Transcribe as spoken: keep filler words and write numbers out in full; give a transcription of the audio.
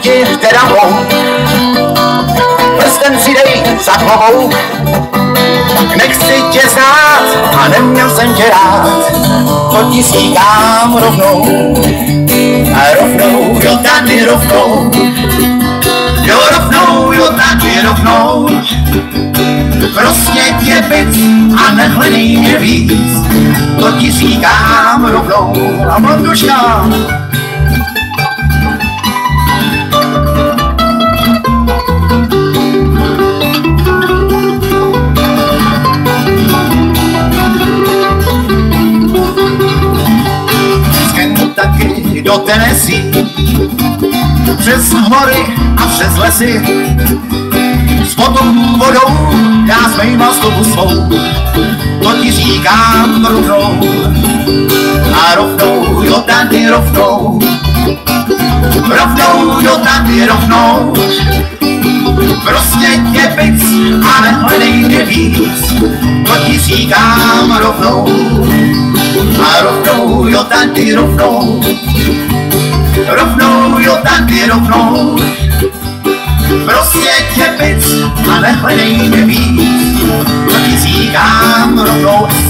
ti teda mohu. Prsten si dej za klobouk, nechci tě znát a neměl jsem tě rád, to ti říkám rovnou. A rovnou, jo tady rovnou, jo rovnou, jo tady rovnou. Prostě tě byc a nehledej mě víc, to ti říkám rovnou. A Monduška. Z Kentucky do Tennessee, přes hory a přes lesy, s vodou, vodou, já smejma stopu svou, to ti říkám rovnou. A rovnou, jo tady rovnou, rovnou, jo tady rovnou. Prostě tě byc a nehledej mě víc, to ti říkám rovnou. A rovnou, jo tady rovnou, rovnou, jo tady rovnou. Prostě tě byc a nehledej mě víc, to ti říkám rovnou.